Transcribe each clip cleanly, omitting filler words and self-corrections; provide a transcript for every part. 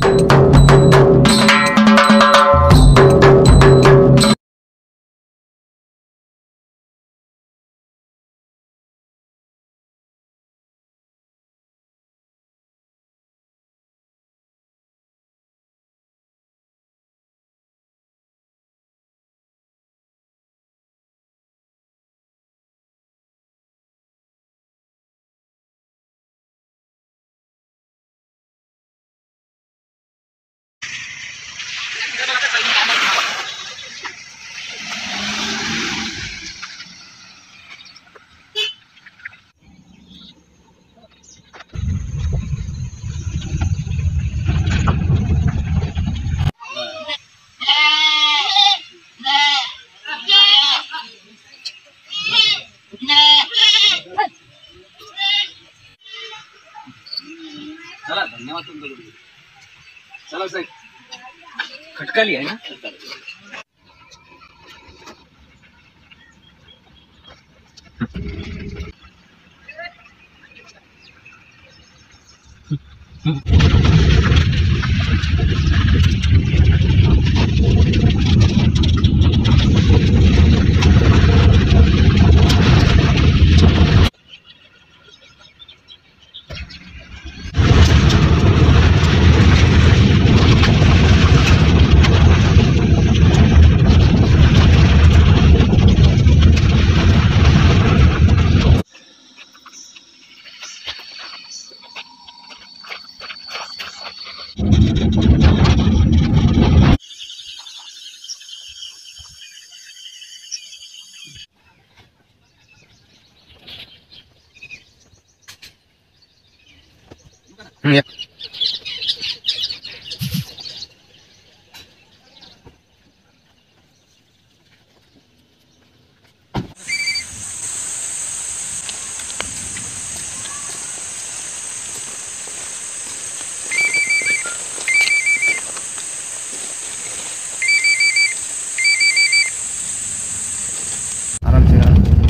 चला धन्यवाद तुमचं. चला साहेब खटकाली आहे ना. आराम से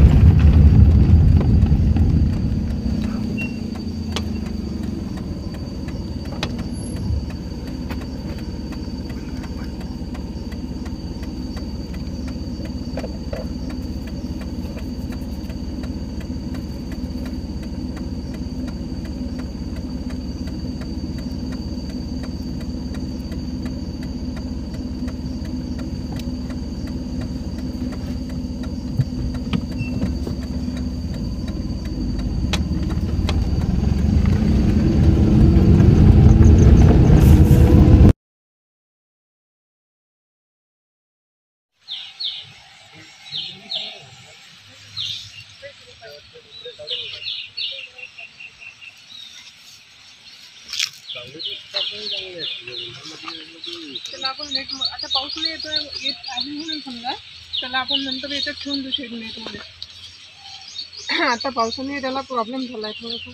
त्याला आपण नेट आता पाऊस नाही येतोय येत आहे म्हणून समजा त्याला आपण नंतर याच्यात ठेवून देऊ शेड नेटमध्ये. आता पावसाने त्याला प्रॉब्लेम झाला आहे थोडासा.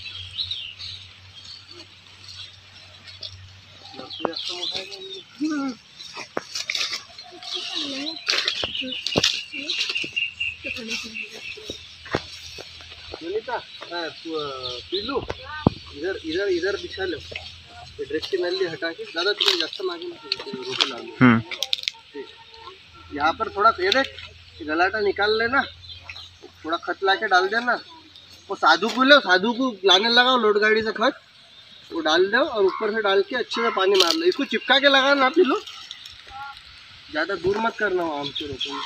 पिल्लू इधर इधर इधर बिछा लो. ड्रेस की नली हटा के ज़्यादा थोड़ा जास्त मांगे रोटी लाओ. यहाँ पर थोड़ा ये देख गलाटा निकाल लेना, थोड़ा खत ला के डाल देना. वो साधु को लो, साधु को लाने लगाओ लोड गाड़ी से खत, वो डाल दो और ऊपर से डाल के अच्छे से पानी मार लो. इसको चिपका के लगाना आप लो, ज़्यादा दूर मत करना हो आम से रोटी.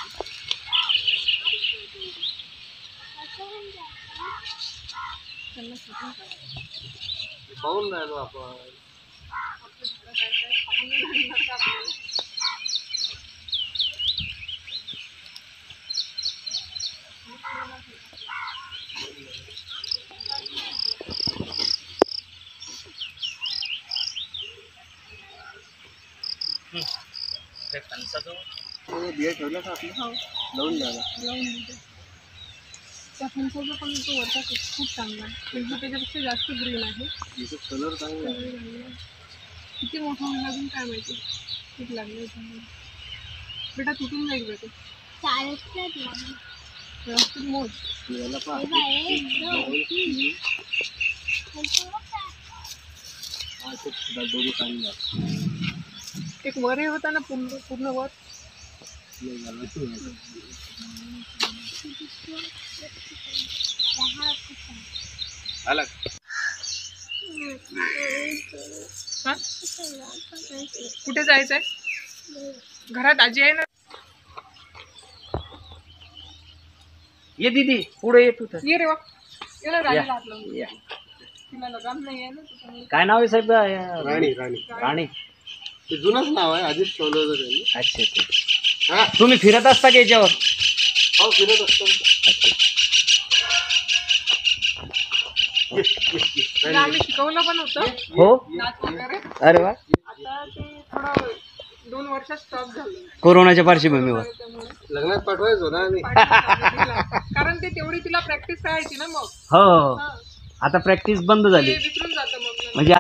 पाहून राहिलो आपण. बिया ठेवला का आपलं लावून द्यायला. त्या फणसाचा पण तो वरचा खूप चांगला आहे, म्हणजे त्याच्यापेक्षा जास्त ग्रीन आहे. कलर चांगला आहे. किती मोठा होऊन लागून काय माहिती खूप लागलं बेटा. तुटून जाईल बेटा. व्यवस्थित मोज. एक वर हे होता ना पूर्ण पूर्ण वर. अलग हा? कुठे जायचंय? घरात आजी आहे ना. ये दीदी पुढे येत होत. ये रे वा. याला राणीला हात लावून दे. तिला लगाम नाही आहे ना त्याच्यामुळे. काय नाव आहे साहेब? राणी राणी राणी. ते जुनच नाव आहे, आधीच ठेवलं होतं त्यांनी. अच्छा. हा तुम्ही फिरत असता की याच्यावर? हो फिरत असतो. तिला आम्ही शिकवलं पण होतं हो. नाच वगैरे. अरे वा. आता ते थोडं 2 वर्षात स्टॉप झालं कोरोनाच्या पार्श्वभूमीवर. त्यामुळे लग्नात पाठवायचो ना आम्ही. कारण ते तेवढी तिला प्रॅक्टिस करायची ना मग. हो. हा. आता प्रॅक्टिस बंद झाली ते विसरून जातं मग नंतर. म्हणजे.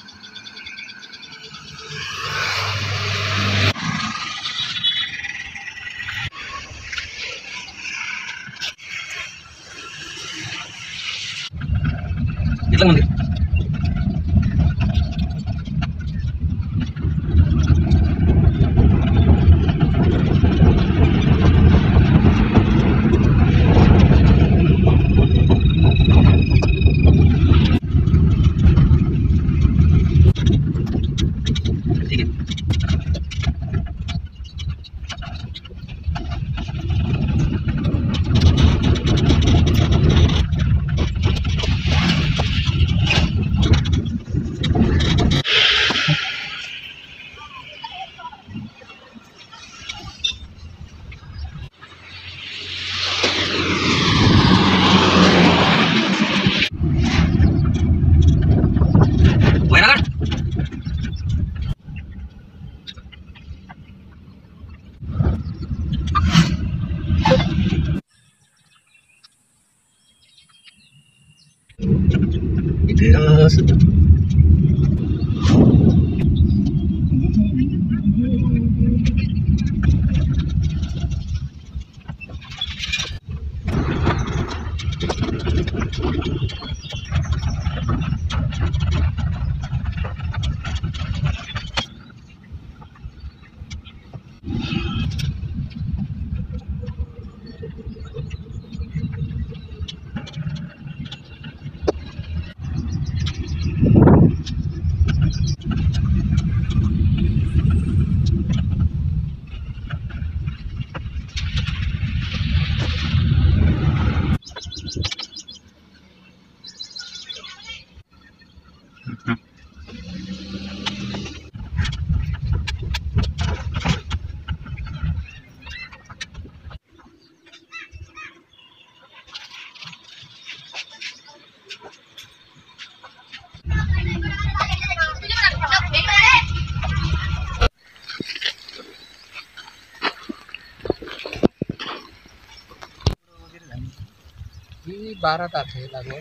ही 12 तास आहे लागवड.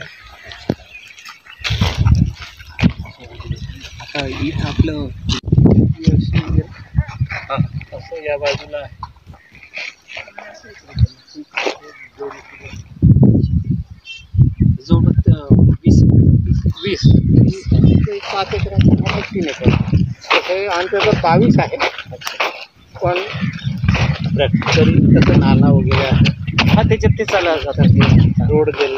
आता इथं आपलं असं या बाजूला जवळ 20 5 एकराचा 3 एकर तसं आमच्याकडं 22 आहे. पण प्रॅक्टिकली तसं नाला वगैरे आहे. हा त्याच्यात ते चालू जातात. रोड गेला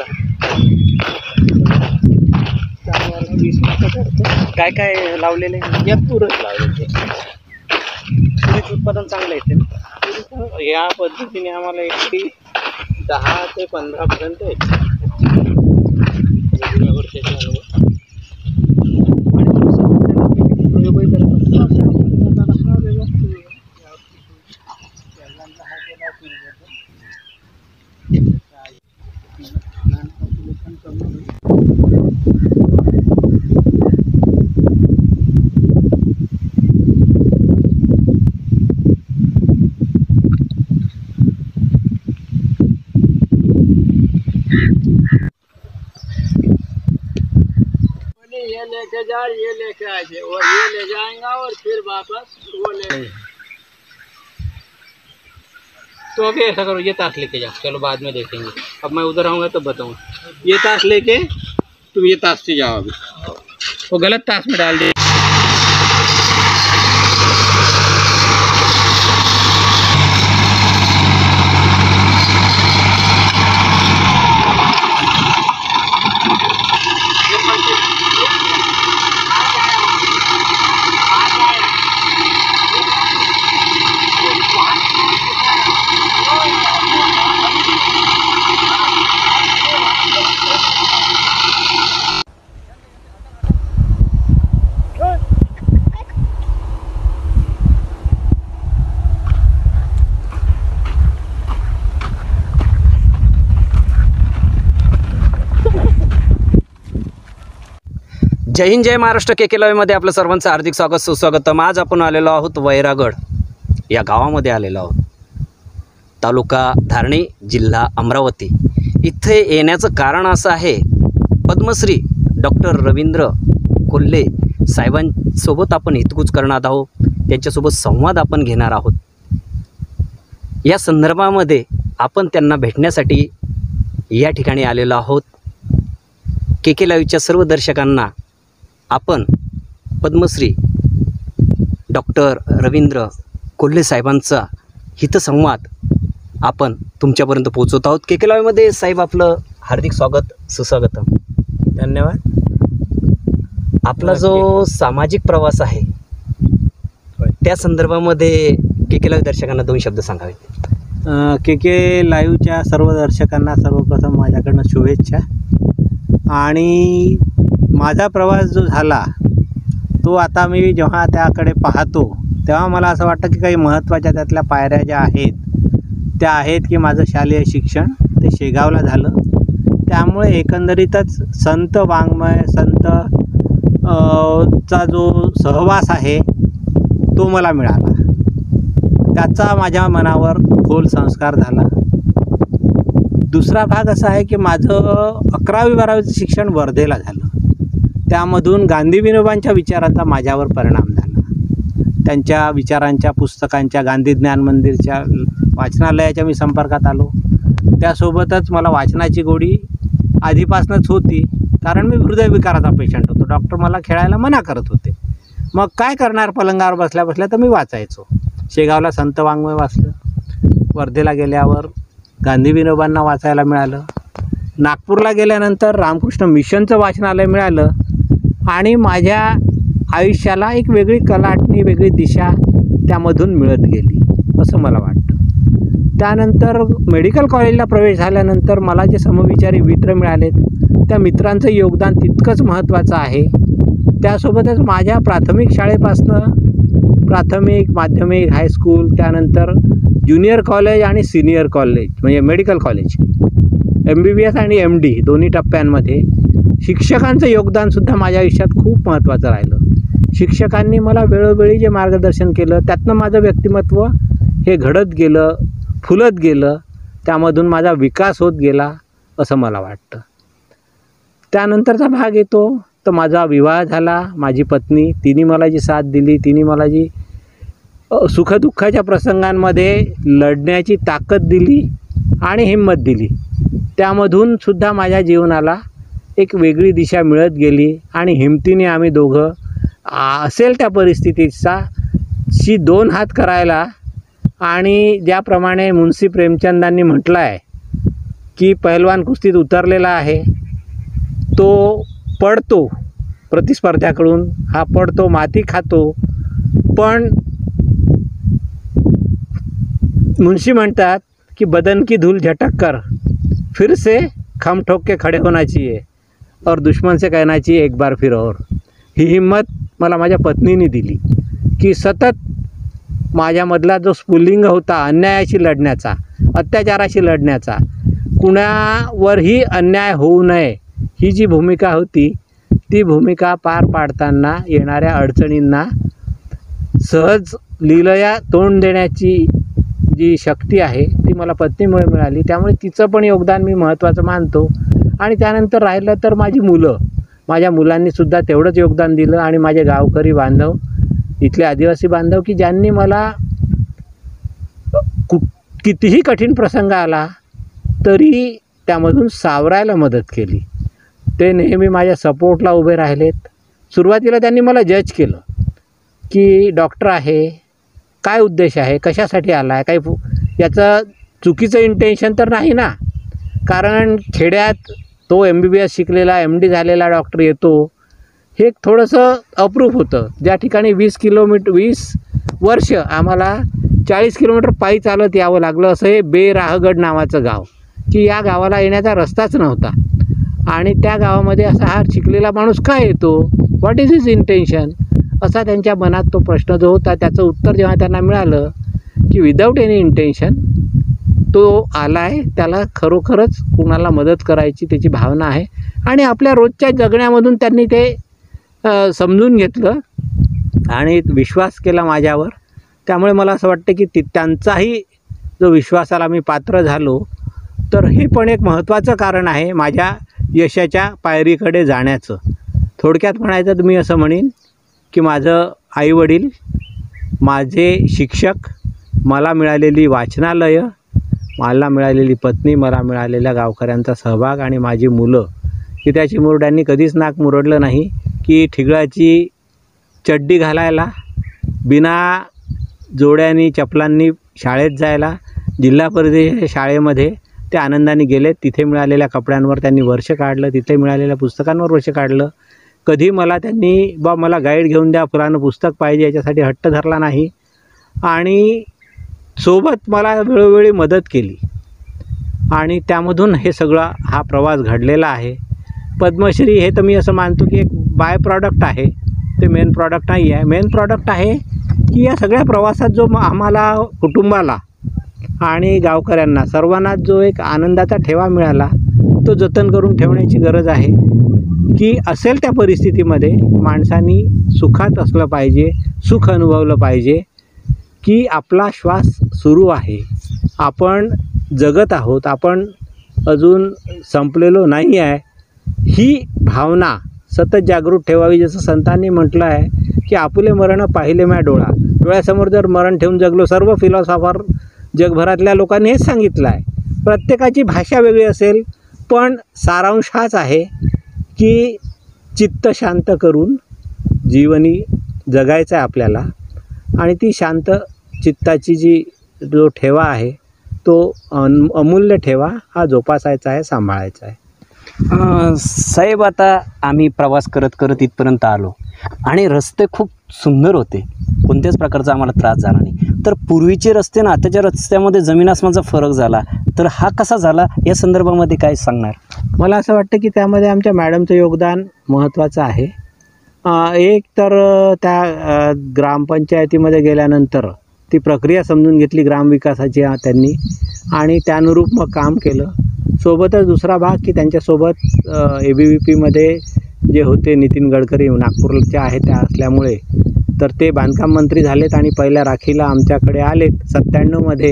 त्यामुळे 20 करतो. काय काय लावलेले या तुरच लावले. तुरीचं उत्पादन चांगलं येते. या पद्धतीने आम्हाला एकरी 10 ते 15 पर्यंत येते. ये लेके जा, ये लेके आए और ये ले जाएगा और फिर वापस वो ले. तो अभी ऐसा करो, ये ताश लेके जाओ. चलो बाद में देखेंगे. अब मैं उधर आऊँगा तो बताऊँगा. ये ताश लेके तुम ये ताश से जाओ. अभी वो गलत ताश में डाल दे. जय हिंद, जय महाराष्ट्र. के लाईव्हमध्ये आपलं सर्वांचं हार्दिक स्वागत सुस्वागतम. आज आपण आलेलो आहोत वैरागड या गावामध्ये आलेलो आहोत. तालुका धारणी, जिल्हा अमरावती. इथे येण्याचं कारण असं आहे, पद्मश्री डॉक्टर रवींद्र कोल्हे साहेबांसोबत आपण हितगुज करणार आहोत. त्यांच्यासोबत संवाद आपण घेणार आहोत. या संदर्भामध्ये आपण त्यांना भेटण्यासाठी या ठिकाणी आलेलो आहोत. के लाईव्हच्या सर्व दर्शकांना आपण पद्मश्री डॉक्टर रवींद्र कोल्हे साहेबांचा हितसंवाद आपण तुमच्यापर्यंत पोहोचवत आहोत. के लाईव्हमध्ये साहेब आपलं हार्दिक स्वागत सुस्वागतम. धन्यवाद. आपला जो सामाजिक प्रवास आहे त्या संदर्भामध्ये के लाईव्ह दर्शकांना 2 शब्द सांगावे. के लाईव्हच्या सर्व दर्शकांना सर्वप्रथम माझ्याकडनं शुभेच्छा. आणि माझा प्रवास जो झाला तो आता मी जेव्हा त्याकडे पाहतो तेव्हा मला असं वाटतं की काही महत्त्वाच्या त्यातल्या पायऱ्या ज्या आहेत त्या आहेत की माझं शालेय शिक्षण ते शेगावला झालं. त्यामुळे एकंदरीतच संत वाङ्मय, संत चा जो सहवास आहे तो मला मिळाला. त्याचा माझ्या मनावर खोल संस्कार झाला. दुसरा भाग असा आहे की माझं 11वी-12वीचं शिक्षण वर्धेला झालं. त्यामधून गांधी विनोबांच्या विचारांचा माझ्यावर परिणाम झाला. त्यांच्या विचारांच्या पुस्तकांच्या गांधी ज्ञान मंदिरच्या वाचनालयाच्या मी संपर्कात आलो. त्यासोबतच मला वाचनाची गोडी आधीपासूनच होती, कारण मी हृदयविकाराचा पेशंट होतो. डॉक्टर मला खेळायला मना करत होते. मग काय करणार, पलंगावर बसल्या बसल्या तर मी वाचायचो. शेगावला संत वाङ्मय वाचलं. वर्धेला गेल्यावर गांधी विनोबांना वाचायला मिळालं. नागपूरला गेल्यानंतर रामकृष्ण मिशनचं वाचनालय मिळालं. आणि माझ्या आयुष्याला एक वेगळी कलाटणी, वेगळी दिशा त्यामधून मिळत गेली असं मला वाटतं. त्यानंतर मेडिकल कॉलेजला प्रवेश झाल्यानंतर मला जे समविचारी मित्र मिळालेत त्या मित्रांचं योगदान तितकंच महत्त्वाचं आहे. त्यासोबतच माझ्या प्राथमिक शाळेपासनं प्राथमिक, माध्यमिक, हायस्कूल, त्यानंतर ज्युनियर कॉलेज आणि सिनियर कॉलेज म्हणजे मेडिकल कॉलेज, MBBS आणि MD दोन्ही टप्प्यांमध्ये शिक्षकांचं योगदानसुद्धा माझ्या आयुष्यात खूप महत्त्वाचं राहिलं. शिक्षकांनी मला वेळोवेळी जे मार्गदर्शन केलं त्यातनं माझं व्यक्तिमत्व हे घडत गेलं, फुलत गेलं. त्यामधून माझा विकास होत गेला असं मला वाटतं. त्यानंतरचा भाग येतो तर माझा विवाह झाला. माझी पत्नी, तिने मला जी साथ दिली, तिने मला जी सुखदुःखाच्या प्रसंगांमध्ये लढण्याची ताकद दिली आणि हिंमत दिली, त्यामधून सुद्धा माझ्या जीवनाला एक वेगळी दिशा मिळत गेली. आणि हिमतीने आम्ही दोघं असेल त्या परिस्थितीचा 2 हात करायला. आणि ज्याप्रमाणे मुन्शी प्रेमचंदांनी म्हटलं आहे की पहिलवान कुस्तीत उतरलेला आहे तो पडतो प्रतिस्पर्ध्याकडून, हा पडतो, माती खातो, पण मुन्शी म्हणतात की बदन की धूल झटक कर फिर से खम ठोक के खड़े होना चाहिए और दुश्मन से कहना चाहिए एक बार फिर और. ही हिंमत मला माझ्या पत्नीने दिली की सतत माझ्यामधला जो स्फुल्लिंग होता अन्यायाशी लढण्याचा, अत्याचाराशी लढण्याचा, कुणावरही अन्याय होऊ नये ही जी भूमिका होती ती भूमिका पार पाडताना येणाऱ्या अडचणींना सहज लीलया तोंड देण्याची जी शक्ती आहे ती मला पत्नीमुळे मिळाली. त्यामुळे तिचं पण योगदान मी महत्त्वाचं मानतो. आणि त्यानंतर राहिलं तर माझी मुलं, माझ्या मुलांनीसुद्धा तेवढंच योगदान दिलं. आणि माझे गावकरी बांधव, इथले आदिवासी बांधव की ज्यांनी मला कितीही कठीण प्रसंग आला तरी त्यामधून सावरायला मदत केली. ते नेहमी माझ्या सपोर्टला उभे राहिलेत. सुरुवातीला त्यांनी मला जज केलं की डॉक्टर आहे, काय उद्देश आहे, कशासाठी आला आहे, काही याचं चुकीचं इंटेन्शन तर नाही ना. कारण खेड्यात तो MBBS शिकलेला, MD झालेला डॉक्टर येतो हे थोडंसं अप्रूफ होतं. ज्या ठिकाणी 20 वर्ष आम्हाला 40 किलोमीटर पायी चालत यावं लागलं, असं हे बेराहगड नावाचं गाव, की या गावाला येण्याचा रस्ताच नव्हता. आणि त्या गावामध्ये असा हा शिकलेला माणूस काय येतो, व्हॉट इज हिज इंटेन्शन, असा त्यांच्या मनात तो प्रश्न जो होता त्याचं उत्तर जेव्हा त्यांना मिळालं की विदाऊट एनी इंटेन्शन तो आला आहे, त्याला खरोखरच कुणाला मदत करायची त्याची भावना आहे. आणि आपल्या रोजच्या जगण्यामधून त्यांनी ते समजून घेतलं आणि विश्वास केला माझ्यावर. त्यामुळे मला असं वाटतं की त्यांचाही जो विश्वासाला मी पात्र झालो, तर हे पण एक महत्त्वाचं कारण आहे माझ्या यशाच्या पायरीकडे जाण्याचं. थोडक्यात म्हणायचं तर मी असं म्हणेन की माझं आईवडील, माझे शिक्षक, मला मिळालेली वाचनालयं, मला मिळालेली पत्नी, मला मिळालेल्या गावकऱ्यांचा सहभाग आणि माझी मुलं, की त्या चिमुरड्यांनी कधीच नाक मुरडलं नाही की ठिगळाची चड्डी घालायला, बिना जोड्यांनी चपलांनी शाळेत जायला. जिल्हा परिषदेच्या शाळेमध्ये ते आनंदाने गेले. तिथे मिळालेल्या कपड्यांवर त्यांनी वर्ष काढलं, तिथे मिळालेल्या पुस्तकांवर वर्ष काढलं. कधी मला त्यांनी मला गाईड घेऊन द्या, पुराणं पुस्तक पाहिजे याच्यासाठी हट्ट धरला नाही आणि सोबत मला वेळोवेळी मदत केली आणि त्यामधून हे सगळा हा प्रवास घडलेला आहे. पद्मश्री हे तर मी असं मानतो की एक बाय प्रॉडक्ट आहे, ते मेन प्रॉडक्ट नाही आहे. मेन प्रॉडक्ट आहे की या सगळ्या प्रवासात जो आम्हाला कुटुंबाला आणि गावकऱ्यांना सर्वांनाच जो एक आनंदाचा ठेवा मिळाला, तो जतन करून ठेवण्याची गरज आहे. की असेल त्या परिस्थितीमध्ये माणसांनी सुखात असलं पाहिजे, सुख अनुभवलं पाहिजे, की आपला श्वास सुरू आहे, आपण जगत आहोत, आपण अजून संपलेलो नाही आहे, ही भावना सतत जागृत ठेवावी. जसं संतांनी म्हटलं आहे की आपुले मरण पाहिले म्या डोळ्यासमोर जर मरण ठेवून जगलो. सर्व फिलॉसॉफर जगभरातल्या लोकांनी हेच सांगितलं आहे. प्रत्येकाची भाषा वेगळी असेल, पण सारांश हाच आहे की चित्त शांत करून जीवनी जगायचं आहे आपल्याला आणि ती शांत चित्ताची जो ठेवा आहे तो अमूल्य ठेवा हा जोपासायचा आहे, सांभाळायचा आहे. साहेब, आता आम्ही प्रवास करत करत इथपर्यंत आलो आणि रस्ते खूप सुंदर होते, कोणत्याच प्रकारचा आम्हाला त्रास झाला नाही. तर पूर्वीचे रस्ते ना आताच्या रस्त्यामध्ये जमीन आसमानचा फरक झाला, तर हा कसा झाला या संदर्भामध्ये काय सांगणार? मला असं वाटतं की त्यामध्ये आमच्या मॅडमचं योगदान महत्त्वाचं आहे. एक तर त्या ग्रामपंचायतीमध्ये गेल्यानंतर ती प्रक्रिया समजून घेतली ग्रामविकासाची त्यांनी आणि त्यानुरूप मग काम केलं. सोबतच दुसरा भाग की त्यांच्यासोबत ABVPमध्ये जे होते नितीन गडकरी नागपूरच्या आहे त्या असल्यामुळे, तर ते बांधकाम मंत्री झालेत आणि पहिल्या राखीला आमच्याकडे आलेत 97मध्ये.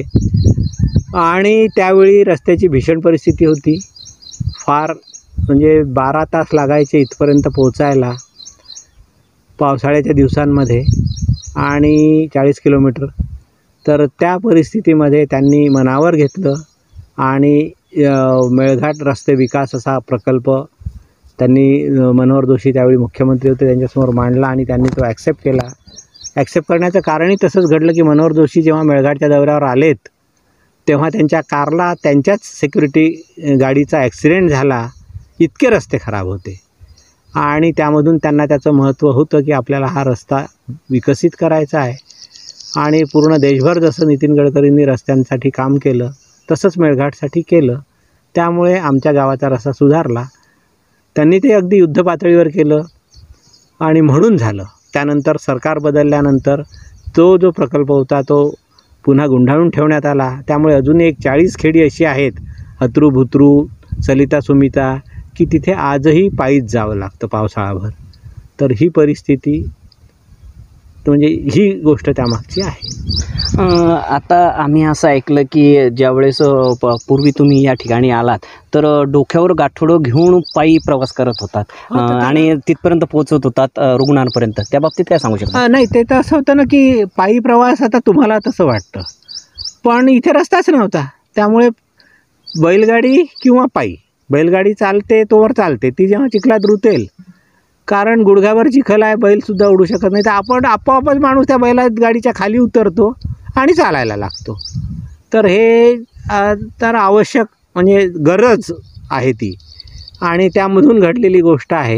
आणि त्यावेळी रस्त्याची भीषण परिस्थिती होती. फार म्हणजे 12 तास लागायचे इथपर्यंत पोहोचायला पावसाळ्याच्या दिवसांमध्ये आणि 40 किलोमीटर. तर त्या परिस्थितीमध्ये त्यांनी मनावर घेतलं आणि मेळघाट रस्ते विकास असा प्रकल्प त्यांनी मनोहर जोशी त्यावेळी मुख्यमंत्री होते त्यांच्यासमोर मांडला आणि त्यांनी तो ॲक्सेप्ट केला. ॲक्सेप्ट करण्याचं कारणही तसंच घडलं की मनोहर जोशी जेव्हा मेळघाटच्या दौऱ्यावर आलेत तेव्हा त्यांच्या कारला त्यांच्याच सिक्युरिटी गाडीचा ॲक्सिडेंट झाला. इतके रस्ते खराब होते आणि त्यामधून त्यांना त्याचं महत्त्व होतं की आपल्याला हा रस्ता विकसित करायचा आहे आणि पूर्ण देशभर जसं नितीन गडकरींनी रस्त्यांसाठी काम केलं तसंच मेळघाटसाठी केलं. त्यामुळे आमच्या गावाचा रस्ता सुधारला. त्यांनी ते अगदी युद्धपातळीवर केलं आणि म्हणून झालं. त्यानंतर सरकार बदलल्यानंतर तो जो प्रकल्प होता तो पुन्हा गुंडाळून ठेवण्यात आला. त्यामुळे अजून एक 40 खेडी अशी आहेत हत्रू भुत्रू सलिता सुमिता की तिथे आजही पायीच जावं लागतं पावसाळाभर. तर ही परिस्थिती म्हणजे ही गोष्ट त्यामागची आहे. आता आम्ही असं ऐकलं की ज्यावेळेस पूर्वी तुम्ही या ठिकाणी आलात तर डोक्यावर गाठोडं घेऊन पायी प्रवास करत होतात आणि तिथपर्यंत पोहोचत होतात रुग्णांपर्यंत. त्या बाबतीत काय सांगू शकता? नाही, ते तर असं होतं ना की पायी प्रवास आता तुम्हाला तसं वाटतं, पण इथे रस्ताच नव्हता. त्यामुळे बैलगाडी किंवा पायी, बैलगाडी चालते तोवर चालते, ती जेव्हा चिखलात रुतेल कारण गुडघ्यावर चिखल आहे, बैलसुद्धा उडू शकत नाही, तर आपण आपोआपच माणूस त्या बैलगाडीच्या खाली उतरतो आणि चालायला लागतो. तर हे तर आवश्यक म्हणजे गरज आहे ती आणि त्यामधून घडलेली गोष्ट आहे.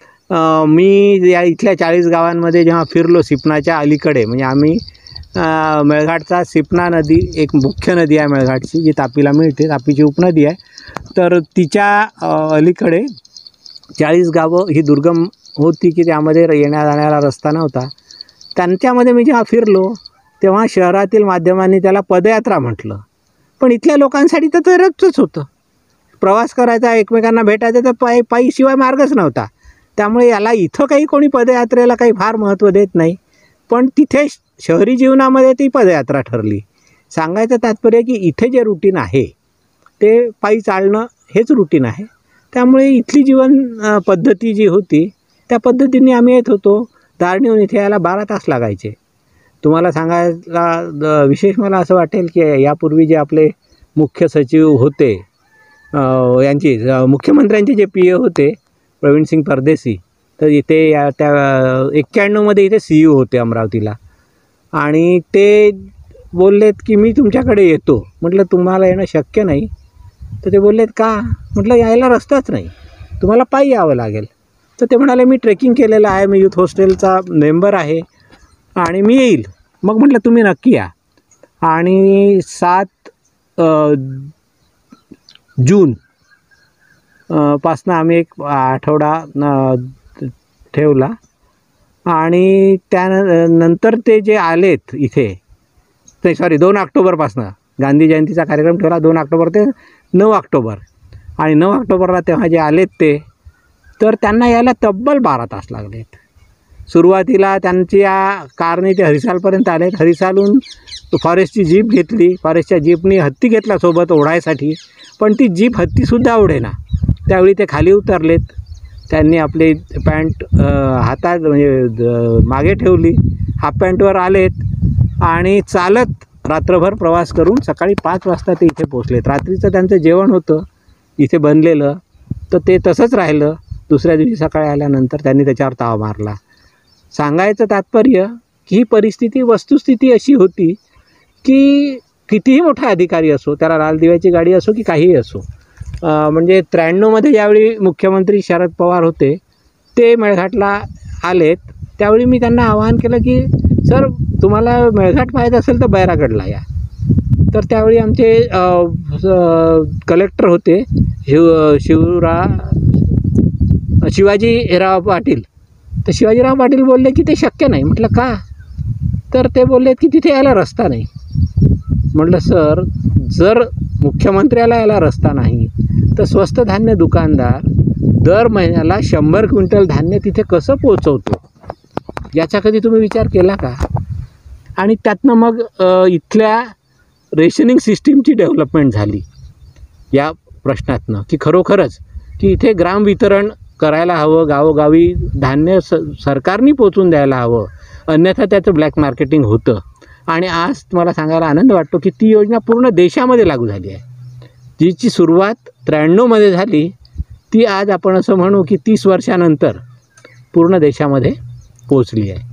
मी या इथल्या 40 गावांमध्ये जेव्हा फिरलो सिपनाच्या अलीकडे, म्हणजे आम्ही मेळघाटचा सिपना नदी एक मुख्य नदी आहे मेळघाटची जी तापीला मिळते, तापीची उपनदी आहे. तर तिच्या अलीकडे 40 गावं ही दुर्गम होती की त्यामध्ये येण्या जाण्याला रस्ता नव्हता. त्यांच्यामध्ये मी जेव्हा फिरलो तेव्हा शहरातील माध्यमांनी त्याला पदयात्रा म्हटलं, पण इथल्या लोकांसाठी तर ते रोजचंच होतं. प्रवास करायचा, एकमेकांना भेटायचं तर पायीशिवाय मार्गच नव्हता. त्यामुळे याला इथं काही कोणी पदयात्रेला काही फार महत्त्व देत नाही, पण तिथे शहरी जीवनामध्ये ती पदयात्रा ठरली. सांगायचं तात्पर्य की इथे जे रुटीन आहे ते पायी चालणं हेच रुटीन आहे. त्यामुळे इथली जीवन पद्धती जी होती त्या पद्धतीने आम्ही येत होतो. धारणीहून इथे यायला 12 तास लागायचे. तुम्हाला सांगायला विशेष मला असं वाटेल की यापूर्वी जे आपले मुख्य सचिव होते, यांची मुख्यमंत्र्यांचे जे PA होते प्रवीणसिंग परदेसी, तर इथे त्या 91मध्ये इथे CU होते अमरावतीला, आणि ते बोललेत की मी तुमच्याकडे येतो. म्हटलं तुम्हाला येणं शक्य नाही. तर ते बोललेत का? म्हटलं यायला रस्ताच नाही, तुम्हाला पायी यावं लागेल. तर ते म्हणाले मी ट्रेकिंग केलेलं आहे, मी यूथ हॉस्टेलचा मेंबर आहे आणि मी येईल. मग म्हटलं तुम्ही नक्की या. आणि 7 जून पासनं आम्ही एक आठवडा ठेवला, आणि त्यानंतर ते जे आलेत इथे, ते 2 ऑक्टोबरपासनं गांधी जयंतीचा कार्यक्रम ठेवला, 2 ऑक्टोबर ते 9 ऑक्टोबर. आणि 9 ऑक्टोबरला तेव्हा जे आलेत ते, तर त्यांना यायला तब्बल 12 तास लागलेत. सुरुवातीला त्यांच्या कारने ते हरिसालपर्यंत आलेत. हरिसालहून फॉरेस्टची जीप घेतली, फॉरेस्टच्या जीपनी हत्ती घेतला सोबत ओढायसाठी, पण ती जीप हत्तीसुद्धा ओढेना. त्यावेळी ते खाली उतरलेत. त्यांनी आपली पॅन्ट हातात म्हणजे मागे ठेवली, हाफ पॅन्टवर आलेत आणि चालत रात्रभर प्रवास करून सकाळी 5 वाजता ते इथे पोचलेत. रात्रीचं त्यांचं जेवण होतं इथे बनलेलं, तर ते तसंच राहिलं. दुसऱ्या दिवशी सकाळी आल्यानंतर त्यांनी त्याच्यावर ताव मारला. सांगायचं तात्पर्य की ही परिस्थिती, वस्तुस्थिती अशी होती की कितीही मोठा अधिकारी असो, त्याला लाल दिव्याची गाडी असो की काहीही असो, म्हणजे 93मध्ये ज्यावेळी मुख्यमंत्री शरद पवार होते ते मेळघाटला आलेत, त्यावेळी मी त्यांना आवाहन केलं की सर तुम्हाला मेळघाट पाहायचं असेल तर बैरागडला या. तर त्यावेळी आमचे कलेक्टर होते शिवाजीराव पाटील. तर शिवाजीराव पाटील बोलले की ते शक्य नाही. म्हटलं का? तर ते बोलले की तिथे यायला रस्ता नाही. म्हटलं सर, जर मुख्यमंत्र्याला यायला रस्ता नाही तर स्वस्त धान्य दुकानदार दर महिन्याला 100 क्विंटल धान्य तिथे कसं पोचवतो, याचा कधी तुम्ही विचार केला का? आणि त्यातनं मग इथल्या रेशनिंग सिस्टीमची डेव्हलपमेंट झाली या प्रश्नातनं, की खरोखरच की इथे ग्राम वितरण करायला हवं, गावोगावी धान्य सरकारने पोचून द्यायला हवं, अन्यथा त्याचं ब्लॅक मार्केटिंग होतं. आणि आज तुम्हाला सांगायला आनंद वाटतो की ती योजना पूर्ण देशामध्ये लागू झाली आहे. जिची सुरुवात 93मध्ये झाली, ती आज आपण असं म्हणू की 30 वर्षानंतर पूर्ण देशामध्ये पोचली आहे.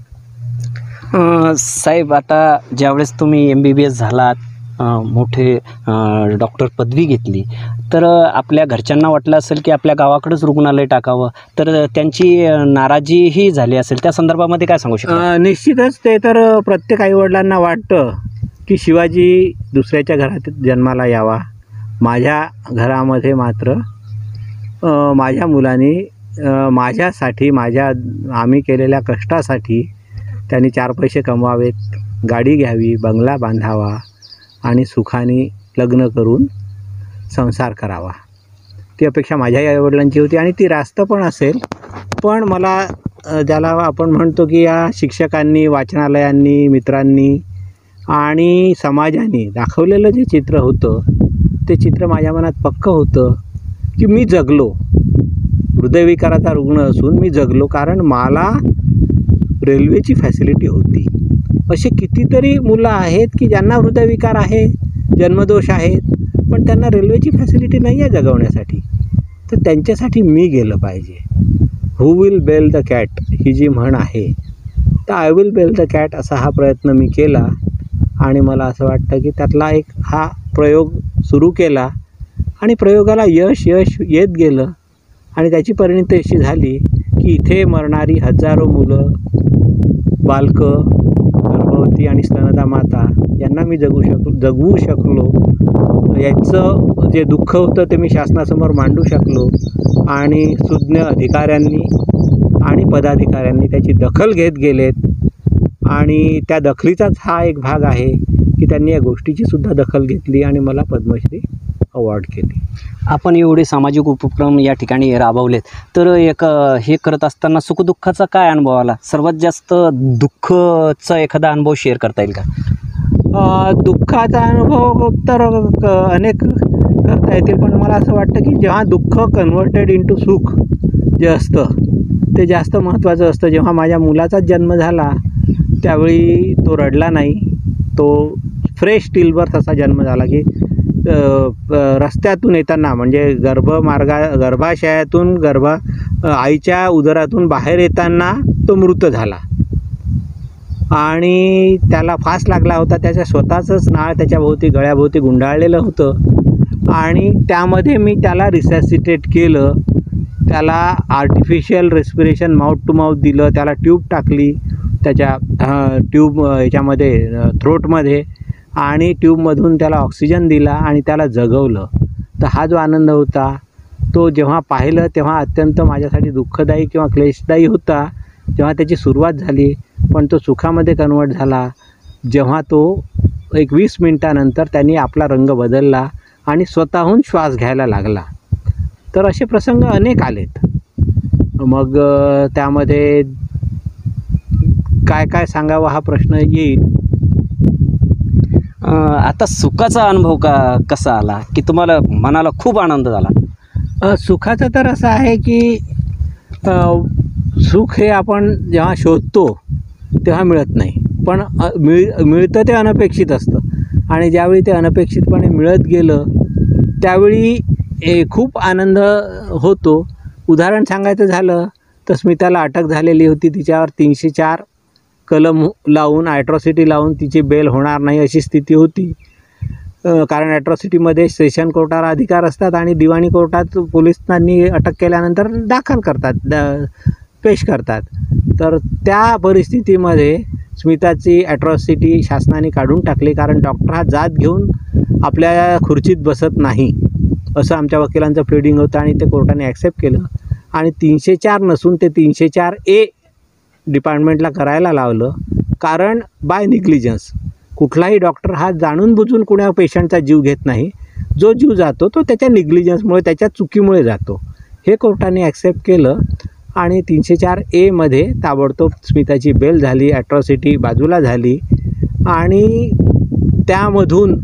साहेब, आता ज्यावेळेस तुम्ही MBBS झालात, मोठे डॉक्टर पदवी घेतली, तर आपल्या घरच्यांना वाटलं असेल की आपल्या गावाकडेच रुग्णालय टाकावं, तर त्यांची नाराजीही झाली असेल. त्या संदर्भामध्ये काय सांगू शकता? निश्चितच ते तर प्रत्येक आईवडिलांना वाटतं की शिवाजी दुसऱ्याच्या घरात जन्माला यावा. माझ्या घरामध्ये मात्र माझ्या मुलांनी माझ्यासाठी, आम्ही केलेल्या कष्टासाठी त्यांनी 4 पैसे कमवावेत, गाडी घ्यावी, बंगला बांधावा आणि सुखाने लग्न करून संसार करावा. ती अपेक्षा माझ्याही आईवडिलांची होती आणि ती रास्त पण असेल. पण मला ज्याला आपण म्हणतो की या शिक्षकांनी, वाचनालयांनी, मित्रांनी आणि समाजाने दाखवलेलं जे चित्र होतं, ते चित्र माझ्या मनात पक्कं होतं की मी जगलो. हृदयविकाराचा रुग्ण असून मी जगलो, कारण मला रेल्वेची फॅसिलिटी होती. असे कितीतरी मुलं आहेत की ज्यांना हृदयविकार आहे, जन्मदोष आहेत, पण त्यांना रेल्वेची फॅसिलिटी नाही आहे जगवण्यासाठी. तर त्यांच्यासाठी मी गेलं पाहिजे. Who will bell the cat ही जी म्हण आहे, तर I will bell the cat असा हा प्रयत्न मी केला. आणि मला असं वाटतं की त्यातला एक हा प्रयोग सुरू केला आणि प्रयोगाला यश येत गेलं. आणि त्याची परिणती अशी झाली की इथे मरणारी हजारो मुलं, बालकं, गर्भवती आणि स्तनदा माता यांना मी जगवू शकलो. याचं जे दुःख होतं ते मी शासनासमोर मांडू शकलो. आणि सुज्ञ अधिकाऱ्यांनी आणि पदाधिकाऱ्यांनी त्याची दखल घेत गेलेत. आणि त्या दखलीचाच हा एक भाग आहे की त्यांनी या गोष्टीची सुद्धा दखल घेतली आणि मला पद्मश्री अवॉर्ड केली. आपण एवढे सामाजिक उपक्रम या ठिकाणी राबवलेत, तर एक हे करत असताना सुखदुःखाचा काय अनुभव आला? सर्वात जास्त दुःखचा एखादा अनुभव शेअर करता येईल का? दुःखाचा अनुभव तर अनेक करता येतील, पण मला असं वाटतं की जेव्हा दुःख कन्व्हर्टेड इंटू सुख जे असतं ते जास्त महत्त्वाचं असतं. जेव्हा माझ्या मुलाचाच जन्म झाला त्यावेळी तो रडला नाही, तो फ्रेश स्टिलबर्थ असा जन्म झाला की रस्त्यातून येताना म्हणजे गर्भाशयातून आईच्या उदरातून बाहेर येताना तो मृत झाला आणि त्याला फास लागला होता. त्याच्या स्वतःचंच नाळ त्याच्या गळ्याभोवती गुंडाळलेलं होतं आणि त्यामध्ये मी त्याला रिसॅसिटेट केलं. त्याला artificial respiration mouth to mouth दिलं, त्याला ट्यूब टाकली त्याच्या ह्याच्यामध्ये थ्रोटमध्ये आणि ट्यूबमधून त्याला ऑक्सिजन दिला आणि त्याला जगवलं. तर हा जो आनंद होता तो जेव्हा पाहिलं तेव्हा अत्यंत माझ्यासाठी दुःखदायी किंवा क्लेशदायी होता जेव्हा त्याची सुरुवात झाली, पण तो सुखामध्ये कन्वर्ट झाला जेव्हा तो एक 20 मिनिटानंतर त्यांनी आपला रंग बदलला आणि स्वतःहून श्वास घ्यायला लागला. तर असे प्रसंग अनेक आलेत. मग त्यामध्ये काय काय सांगावं हा प्रश्न येईल. आता सुखाचा अनुभव कसा आला की तुम्हाला मनाला खूप आनंद झाला? सुखाचं तर असं आहे की सुख हे आपण जेव्हा शोधतो तेव्हा मिळत नाही, पण मिळतं ते अनपेक्षित असतं आणि ज्यावेळी ते अनपेक्षितपणे मिळत गेलं त्यावेळी खूप आनंद होतो. उदाहरण सांगायचं झालं तर स्मिताला अटक झालेली होती, तिच्यावर 304 कलम लावून ॲट्रॉसिटी लावून तिची बेल होणार नाही अशी स्थिती होती. कारण ॲट्रॉसिटीमध्ये सेशन कोर्टाला अधिकार असतात आणि दिवाणी कोर्टात पोलिसांनी अटक केल्यानंतर दाखल करतात, पेश करतात. तर त्या परिस्थितीमध्ये स्मिताची ॲट्रॉसिटी शासनाने काढून टाकली, कारण डॉक्टर हा जात घेऊन आपल्या खुर्चीत बसत नाही असं आमच्या वकिलांचं प्लीडिंग होतं आणि ते कोर्टाने ॲक्सेप्ट केलं आणि 304 नसून ते 304A डिपार्टमेंटला करायला लावलं. कारण बाय निग्लिजन्स कुठलाही डॉक्टर हा जाणून बुजून कुण्या पेशंटचा जीव घेत नाही, जो जीव जातो तो त्याच्या निग्लिजन्समुळे त्याच्या चुकीमुळे जातो. हे कोर्टाने ॲक्सेप्ट केलं आणि 304A मध्ये ताबडतोब स्मिताची बेल झाली, ॲट्रॉसिटी बाजूला झाली आणि त्यामधून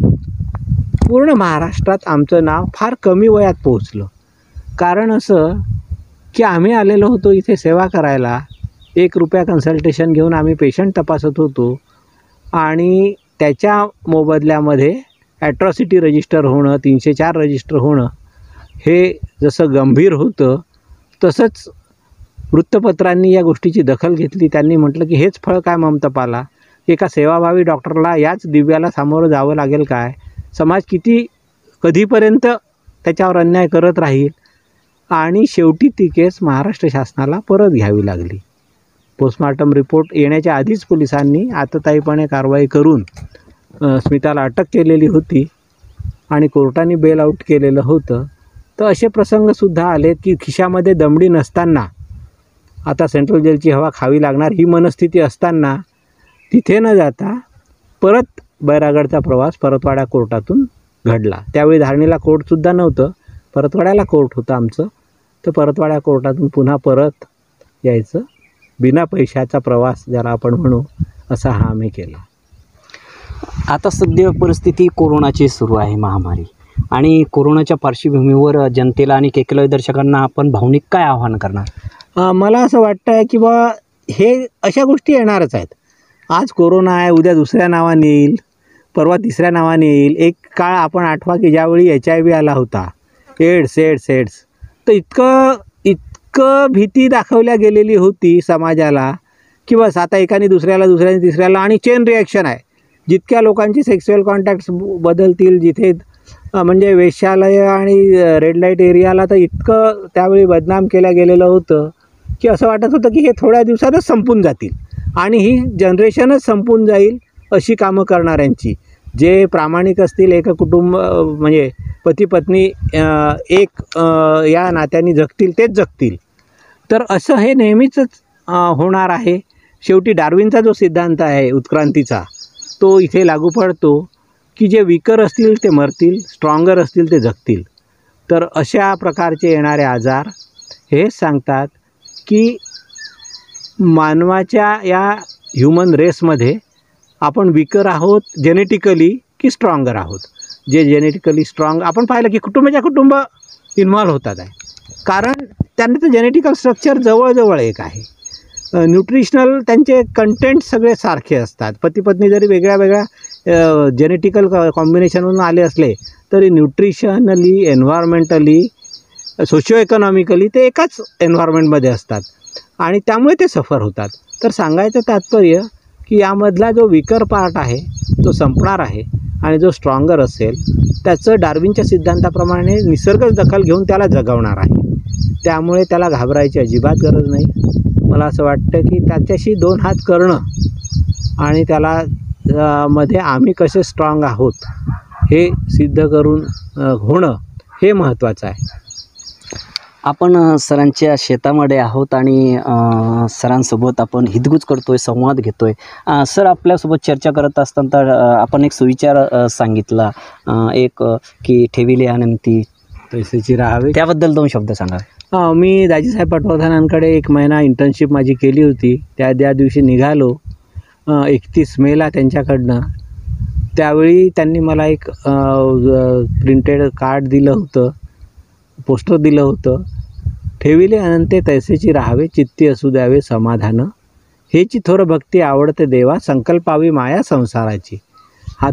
पूर्ण महाराष्ट्रात आमचं नाव फार कमी वयात पोहोचलं. कारण असं की आम्ही आलेलो होतो इथे सेवा करायला, ₹1 कन्सल्टेशन घेऊन आम्ही पेशंट तपासत होतो आणि त्याच्या मोबदल्यामध्ये ॲट्रॉसिटी रजिस्टर होणं, 304 रजिस्टर होणं हे जसं गंभीर होतं तसंच वृत्तपत्रांनी या गोष्टीची दखल घेतली. त्यांनी म्हटलं की हेच फळ काय ममतापाला, एका सेवाभावी डॉक्टरला याच दिव्याला सामोरं जावं लागेल काय, समाज कधीपर्यंत त्याच्यावर अन्याय करत राहील. आणि शेवटी ती केस महाराष्ट्र शासनाला परत घ्यावी लागली. पोस्टमॉर्टम रिपोर्ट येण्याच्या आधीच पोलिसांनी आततायीपणे कारवाई करून स्मिताला अटक केलेली होती आणि कोर्टाने बेल आऊट केलेलं होतं. तर असे प्रसंगसुद्धा आलेत की खिशामध्ये दमडी नसताना, आता सेंट्रल जेलची हवा खावी लागणार ही मनस्थिती असताना तिथे न जाता परत बैरागडचा प्रवास परतवाडा कोर्टातून घडला. त्यावेळी धारणीला कोर्टसुद्धा नव्हतं, परतवाड्याला कोर्ट होतं आमचं. तर परतवाड्या कोर्टातून पुन्हा परत यायचं, बिना पैशाचा प्रवास ज्याला आपण म्हणू असा हा आम्ही केला. आता सध्या परिस्थिती कोरोनाची सुरू आहे, महामारी, आणि कोरोनाच्या पार्श्वभूमीवर जनतेला आणि केकलय दर्शकांना आपण भावनिक काय आवाहन करणार? मला असं वाटतं आहे की बा हे अशा गोष्टी येणारच आहेत. आज कोरोना आहे, उद्या दुसऱ्या नावाने येईल, परवा तिसऱ्या नावाने येईल. एक काळ आपण आठवा की ज्यावेळी HIV आला होता, एड्स. तर इतकं भीती दाखवल्या गेलेली होती समाजाला की बस आता एकाने दुसऱ्याला, दुसऱ्याने तिसऱ्याला, आणि चेन रिॲक्शन आहे. जितक्या लोकांची सेक्शुअल कॉन्टॅक्ट्स बदलतील, जिथे म्हणजे वेश्यालय आणि रेड लाईट एरियाला तर इतकं त्यावेळी बदनाम केलं गेलेलं होतं की असं वाटत होतं की हे थोड्या दिवसातच संपून जातील आणि ही जनरेशनच संपून जाईल अशी कामं करणाऱ्यांची. जे प्रामाणिक असतील, एक कुटुंब म्हणजे पती पत्नी एक या नात्याने जगतील तेच जगतील. तर असं हे नेहमीच होणार आहे. शेवटी डार्विनचा जो सिद्धांत आहे उत्क्रांतीचा तो इथे लागू पडतो की जे वीकर असतील ते मरतील, स्ट्रॉंगर असतील ते जगतील. तर अशा प्रकारचे येणारे आजार हेच सांगतात की मानवाच्या या ह्युमन रेसमध्ये आपण वीकर आहोत जेनेटिकली की स्ट्रॉंगर आहोत. जे जेनेटिकली स्ट्रॉंग आपण पाहिलं की कुटुंब इन्व्हॉल्व होतात आहे, कारण त्यांचं जेनेटिकल स्ट्रक्चर जवळजवळ एक आहे. न्यूट्रिशनल त्यांचे कंटेंट सगळे सारखे असतात. पती पत्नी जरी वेगळ्या वेगळ्या जेनेटिकल कॉम्बिनेशनवरून आले असले तरी न्यूट्रिशनली, एन्व्हायरमेंटली, सोशिओ इकॉनॉमिकली ते एकाच एन्व्हायरमेंटमध्ये असतात आणि त्यामुळे ते सफर होतात. तर सांगायचं तात्पर्य की यामधला जो वीकर पार्ट आहे तो संपणार आहे आणि जो स्ट्रॉंगर असेल त्याचं डार्विनच्या सिद्धांताप्रमाणे निसर्गच दखल घेऊन त्याला जगवणार आहे. त्यामुळे त्याला घाबरायची अजिबात गरज नाही. मला असं वाटतं की त्याच्याशी 2 हात करणं आणि त्याला मध्ये आम्ही कसे स्ट्रॉंग आहोत हे सिद्ध करून होणं हे महत्त्वाचं आहे. आपण सरांच्या शेतामध्ये आहोत आणि सरांसोबत आपण हितगुज करतोय, संवाद घेतोय. सर, आपल्यासोबत चर्चा करत असताना आपण एक सुविचार सांगितला, एक की ठेविले आनंती पैशाची राहावे, त्याबद्दल 2 शब्द सांगा. मी दाजीसाहेब पटवर्धनांकडे 1 महिना इंटर्नशिप माझी केली होती. त्या दिवशी निघालो 31 मेला त्यांच्याकडनं. त्यावेळी त्यांनी मला एक प्रिंटेड कार्ड दिलं होतं, पोस्टर दिलं होतं. ठेविले अनंते तैसेची राहावे, चित्ती असू द्यावे समाधान, हेची थोर भक्ती आवडते देवा, संकल्पावी माया संसाराची. हा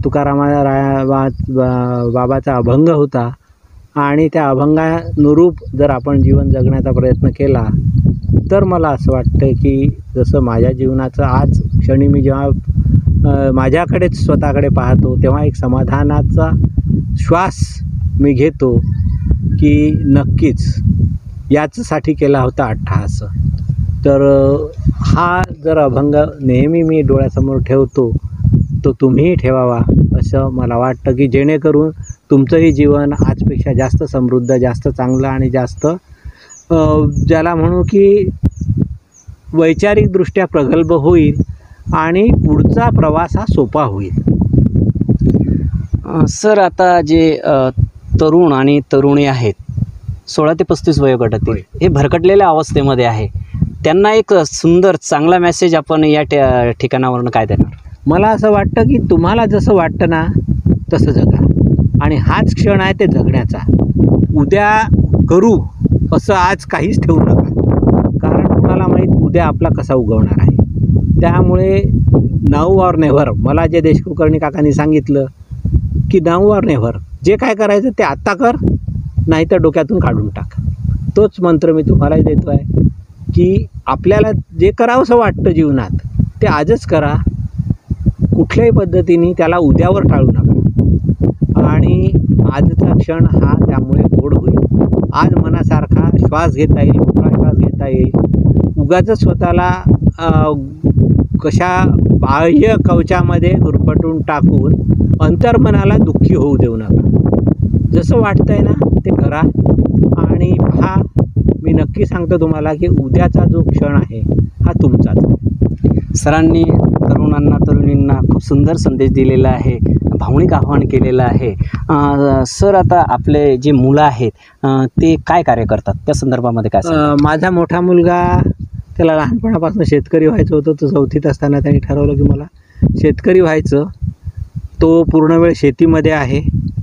बाबाचा अभंग होता आणि त्या अभंगानुरूप जर आपण जीवन जगण्याचा प्रयत्न केला तर मला असं वाटतं की जसं माझ्या जीवनाचं आज क्षणी मी जेव्हा माझ्याकडेच स्वतःकडे पाहतो तेव्हा एक समाधानाचा श्वास मी घेतो की नक्कीच याचसाठी केला होता अट्टहास. तर हा जर अभंग नेहमी मी डोळ्यासमोर ठेवतो तो तुम्हीही ठेवावा असं मला वाटतं की जेणेकरून तुमचंही जीवन आजपेक्षा जास्त समृद्ध, जास्त चांगलं आणि जास्त ज्याला म्हणू की वैचारिकदृष्ट्या प्रगल्भ होईल आणि पुढचा प्रवास हा सोपा होईल. सर, आता जे तरुण आणि तरुणी आहेत 16 ते 35 वयोगटातील, हे भरकटलेल्या अवस्थेमध्ये आहे, त्यांना एक सुंदर चांगला मेसेज आपण या ठिकाणावरून काय देणार? मला असं वाटतं की तुम्हाला जसं वाटतं ना तसं जगा आणि हाच क्षण आहे ते जगण्याचा. उद्या करू असं आज काहीच ठेवू नका, कारण कुणाला माहीत उद्या आपला कसा उगवणार आहे. त्यामुळे नाऊ ऑर नेव्हर, मला जे देशकुलकर्णी काकांनी सांगितलं की नाऊ ऑर नेव्हर, जे काय करायचं ते आत्ता कर, नाही तर डोक्यातून काढून टाक. तोच मंत्र मी तुम्हालाही देतो आहे की आपल्याला जे करावंसं वाटतं जीवनात ते आजच करा, कुठल्याही पद्धतीने त्याला उद्यावर टाळू नका आणि आजचा क्षण हा त्यामुळे गोड होईल. आज मनासारखा श्वास घेता येईल, मोकळा श्वास घेता येईल. उगाचच स्वतःला कशा बाह्य कवचामध्ये गुरफटून टाकून अंतर्मनाला दुःखी होऊ देऊ नका. जसं वाटतं आहे ना ते करा आणि पहा, मी नक्की सांगतो तुम्हाला की उद्याचा जो क्षण आहे हा तुमचाच. सरांनी तरुणांना, तरुणींना खूप सुंदर संदेश दिलेला आहे, भावनिक आव्हान केलेलं आहे. सर, आता आपले जे मुलं आहेत ते काय कार्य करतात त्या संदर्भामध्ये काय? माझा मोठा मुलगा, त्याला लहानपणापासून शेतकरी व्हायचं होतं. तो 4थीत असताना त्यांनी ठरवलं की मला शेतकरी व्हायचं. तो पूर्ण वेळ शेतीमध्ये आहे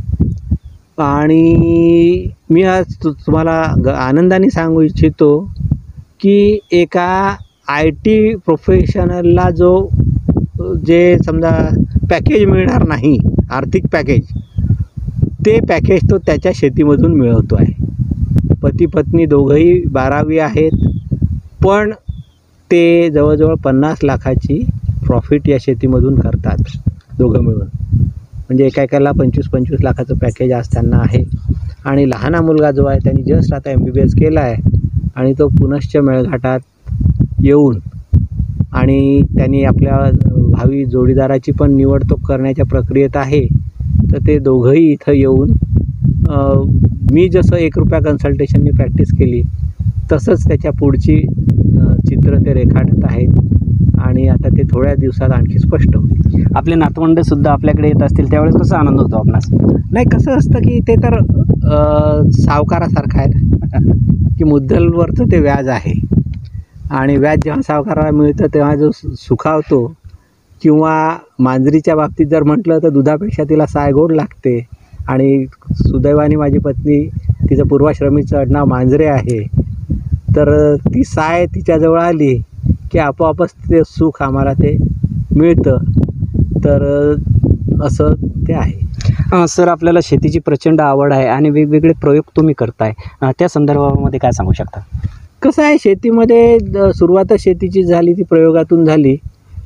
आणि मी आज तुम्हाला आनंदाने सांगू इच्छितो की एका IT प्रोफेशनलला जे समजा पॅकेज मिळणार नाही, आर्थिक पॅकेज, ते पॅकेज तो त्याच्या शेतीमधून मिळवतो आहे. पती पत्नी दोघंही 12वी आहेत, पण ते जवळजवळ 50 लाखाची प्रॉफिट या शेतीमधून करतात दोघं मिळून. म्हणजे एकाला 25-25 लाखाचं पॅकेज आज त्यांना आहे. आणि लहाना मुलगा जो आहे त्यांनी जस्ट आता MBBS केला आहे आणि तो पुनश्च मेळघाटात येऊन आणि त्यांनी आपल्या भावी जोडीदाराची पण निवड तो करण्याच्या प्रक्रियेत आहे. तर ते दोघंही इथं येऊन मी जसं 1 रुपया कन्सल्टेशननी प्रॅक्टिस केली तसंच त्याच्या पुढची चित्र ते रेखाटत आहेत आणि आता ते थोड्या दिवसात आणखी स्पष्ट होईल. आपले नातवंड सुद्धा आपल्याकडे येत असतील त्यावेळेस कसा आनंद होतो आपणास? नाही, कसं असतं की ते तर सावकारासारखं आहे ना, की मुद्दलवरचं ते व्याज आहे आणि व्याज जेव्हा सावकाराला मिळतं तेव्हा जो सुखावतो, किंवा मांजरीच्या बाबतीत जर म्हटलं तर दुधापेक्षा तिला साय गोड लागते. आणि सुदैवाने माझी पत्नी, तिचं पूर्वाश्रमीचं आडनाव मांजरे आहे, तर ती साय तिच्याजवळ आली की आपोआपच ते सुख आम्हाला ते मिळतं. तर असं ते आहे. सर, आपल्याला शेतीची प्रचंड आवड आहे आणि वेगवेगळे प्रयोग तुम्ही करताय, त्या संदर्भामध्ये काय सांगू शकता? कसं आहे, शेतीमध्ये सुरुवातच शेतीची झाली ती प्रयोगातून झाली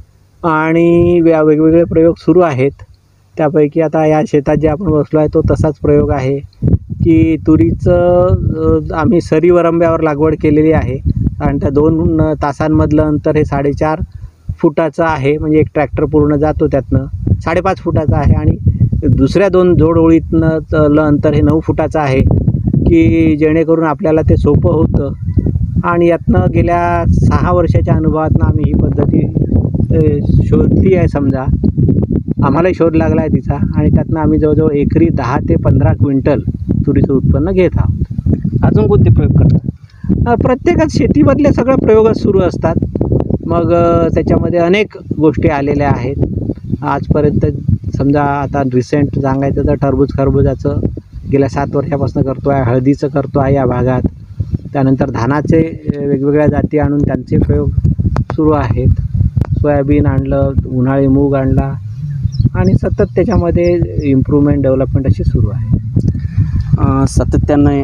आणि वेगवेगळे प्रयोग सुरू आहेत. त्यापैकी आता या शेतात जे आपण बसलो आहे तो तसाच प्रयोग आहे की तुरीचं आम्ही सरीवरंब्यावर लागवड केलेली आहे आणि त्या 2 तासांमधलं अंतर हे 4.5 फुटाचं आहे. म्हणजे एक ट्रॅक्टर पूर्ण जातो त्यातनं. 5.5 फुटाचं आहे आणि दुसऱ्या 2 जोड ओळीतनं अंतर हे 9 फुटाचं आहे, की जेणेकरून आपल्याला ते सोपं होतं. आणि यातनं गेल्या 6 वर्षाच्या अनुभवातनं आम्ही ही पद्धती शोधली आहे. समजा आम्हालाही शोध लागला आहे तिचा आणि त्यातनं आम्ही जवळजवळ एकरी 10 ते 15 क्विंटल तुरीचं उत्पन्न घेत आहोत. अजून कोणते प्रयोग करता? प्रत्येकच शेतीमधले सगळे प्रयोगच सुरू असतात. मग त्याच्यामध्ये अनेक गोष्टी आलेल्या आहेत आजपर्यंत. समजा आता रिसेंट सांगायचं तर खरबुजाचं गेल्या 7 वर्षापासून करतो आहे, हळदीचं करतो आहे या भागात. त्यानंतर धानाचे वेगवेगळ्या जाती आणून त्यांचे प्रयोग सुरू आहेत. सोयाबीन आणलं, उन्हाळी मूग आणला आणि सतत त्याच्यामध्ये इम्प्रूव्हमेंट, डेव्हलपमेंट अशी सुरू आहे. सातत्याने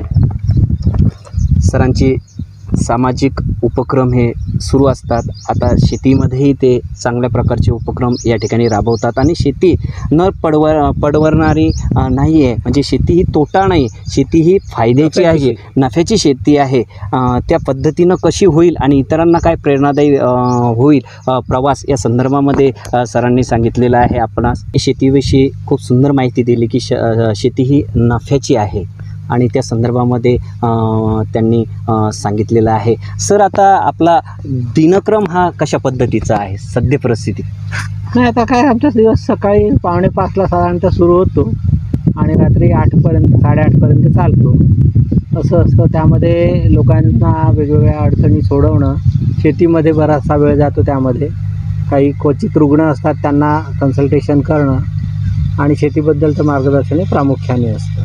सरांची सामाजिक उपक्रम हे सुरू असतात. आता शेतीमध्येही ते चांगल्या प्रकारचे उपक्रम या ठिकाणी राबवतात आणि शेती न पडवणारी नाही आहे. म्हणजे शेती ही तोटा नाही, शेती ही फायद्याची आहे, नफ्याची शेती आहे. त्या पद्धतीनं कशी होईल आणि इतरांना काय प्रेरणादायी होईल प्रवास, या संदर्भामध्ये सरांनी सांगितलेलं आहे. आपणास शेतीविषयी खूप सुंदर माहिती दिली की शेती ही नफ्याची आहे आणि त्या संदर्भामध्ये त्यांनी सांगितलेलं आहे. सर, आता आपला दिनक्रम हा कशा पद्धतीचा आहे सध्या परिस्थितीत? नाही, आता काय आमचा दिवस सकाळी 5:45ला साधारणतः सुरू होतो आणि रात्री 8पर्यंत, 8:30पर्यंत चालतो. असं असतं. त्यामध्ये लोकांना वेगवेगळ्या अडचणी सोडवणं, शेतीमध्ये बराचसा वेळ जातो. त्यामध्ये काही क्वचित रुग्ण असतात, त्यांना कन्सल्टेशन करणं आणि शेतीबद्दलचं मार्गदर्शन हे प्रामुख्याने असतं.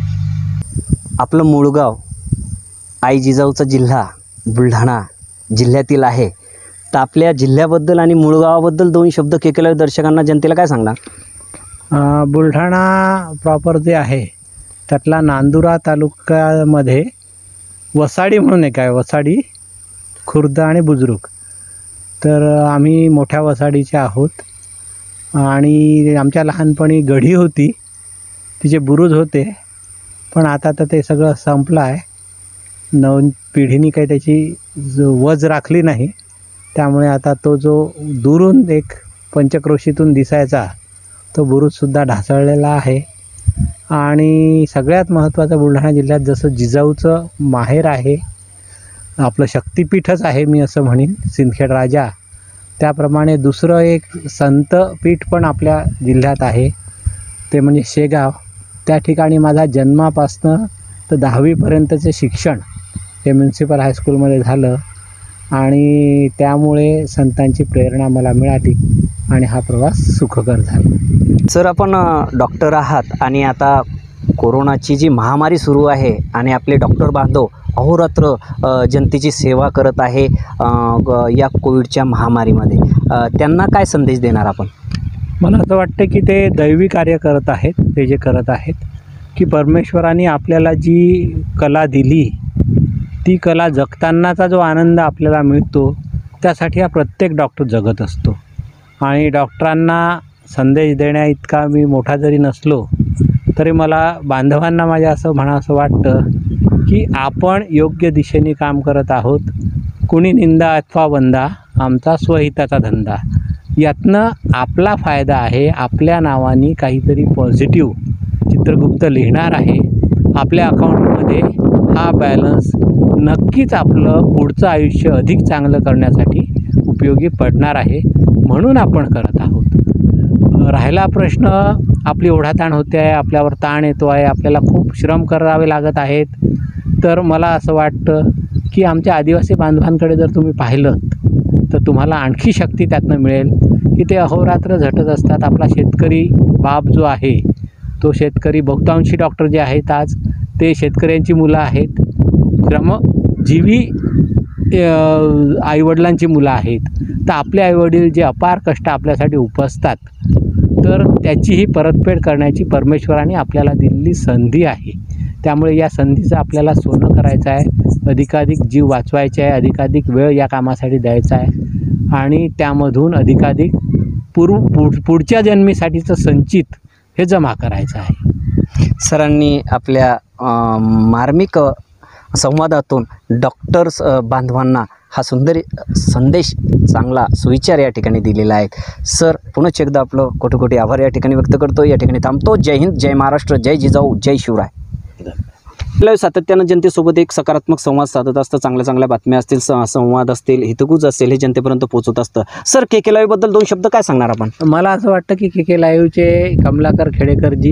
आपलं मूळगाव आई जिजाऊचा जिल्हा बुलढाणा जिल्ह्यातील आहे. तर आपल्या जिल्ह्याबद्दल आणि मूळगावाबद्दल 2 शब्द केलेल्या दर्शकांना, जनतेला काय सांगणार? बुलढाणा प्रॉपर जे आहे त्यातला नांदुरा तालुक्यामध्ये वसाडी म्हणून एक आहे, वसाडी, खुर्द आणि बुजुर्ग. तर आम्ही मोठ्या वसाडीचे आहोत आणि आमच्या लहानपणी गढी होती, तिचे बुरुज होते, पण आता तर ते सगळं संपलं आहे. नवीन पिढीने काही त्याची वज राखली नाही, त्यामुळे आता तो जो दुरून एक पंचक्रोशीतून दिसायचा तो बुरुजसुद्धा ढासळलेला आहे. आणि सगळ्यात महत्त्वाचं, बुलढाणा जिल्ह्यात जसं जिजाऊचं माहेर आहे, आपलं शक्तिपीठच आहे मी असं म्हणेन, सिंदखेड राजा, त्याप्रमाणे दुसरं एक संतपीठ पण आपल्या जिल्ह्यात आहे, ते म्हणजे शेगाव. त्या ठिकाणी माझा जन्मापासनं तर 10वीपर्यंतचे शिक्षण हे म्युन्सिपल हायस्कूलमध्ये झालं आणि त्यामुळे संतांची प्रेरणा मला मिळाली आणि हा प्रवास सुखकर झाला. सर, आपण डॉक्टर आहात आणि आता कोरोनाची जी महामारी सुरू आहे आणि आपले डॉक्टर बांधव अहोरात्र जनतेची सेवा करत आहे या कोविडच्या महामारीमध्ये, त्यांना काय संदेश देणार आपण? मला असं वाटतं की ते दैवी कार्य करत आहेत. ते जे करत आहेत की परमेश्वराने आपल्याला जी कला दिली, ती कला जगतानाचा जो आनंद आपल्याला मिळतो, त्यासाठी हा प्रत्येक डॉक्टर जगत असतो. आणि डॉक्टरांना संदेश देण्या इतका मी मोठा जरी नसलो तरी मला बांधवांना माझ्या असं म्हणावंसं वाटतं की आपण योग्य दिशेने काम करत आहोत. कुणी निंदा अथवा वंदा, आमचा स्वहिताचा धंदा. यातनं आपला फायदा आहे. आपल्या नावाने काहीतरी पॉझिटिव्ह चित्रगुप्त लिहिणार आहे. आपल्या अकाउंटमध्ये हा बॅलन्स नक्कीच आपलं पुढचं आयुष्य अधिक चांगलं करण्यासाठी उपयोगी पडणार आहे, म्हणून आपण करत आहोत. राहिला प्रश्न, आपली ओढाताण होते आहे, आपल्यावर ताण येतो आहे, आपल्याला खूप श्रम करावे लागत आहेत, तर मला असं वाटतं की आमच्या आदिवासी बांधवांकडे जर तुम्ही पाहिलं तर तुम्हाला आणखी शक्ती त्यातनं मिळेल की ते अहोरात्र झटत असतात. आपला शेतकरी बाप जो आहे, तो शेतकरी बहुतांशी डॉक्टर जे आहेत आज ते शेतकऱ्यांची मुलं आहेत, श्रमजीवी आईवडिलांची मुलं आहेत. तर आपले आईवडील जे अपार कष्ट आपल्यासाठी उपसतात, तर त्याचीही परतफेड करण्याची परमेश्वराने आपल्याला दिलेली संधी आहे. त्यामुळे या संधीचं आपल्याला सोनं करायचं आहे, अधिकाधिक जीव वाचवायचे आहे, अधिकाधिक वेळ या कामासाठी द्यायचा आहे आणि त्यामधून अधिकाधिक पुढच्या जन्मीसाठीचं संचित हे जमा करायचं आहे. सरांनी आपल्या मार्मिक संवादातून डॉक्टर्स बांधवांना हा सुंदर संदेश, चांगला सुविचार या ठिकाणी दिलेला आहे. सर, पुन्हा एकदा आपलं कोटी कोटी आभार या ठिकाणी व्यक्त करतो. या ठिकाणी थांबतो. जय हिंद, जय महाराष्ट्र, जय जिजाऊ, जय शिवराय. सातत्यानं जनतेसोबत एक सकारात्मक संवाद साधत असतं. चांगल्या बातम्या असतील, संवाद असतील, हितगुज असेल, हे जनतेपर्यंत पोहोचत असतं. सर, KK लाईव्ह बद्दल 2 शब्द काय सांगणार आपण? मला असं वाटतं की KK लाईव्हचे कमलाकर खेडेकरजी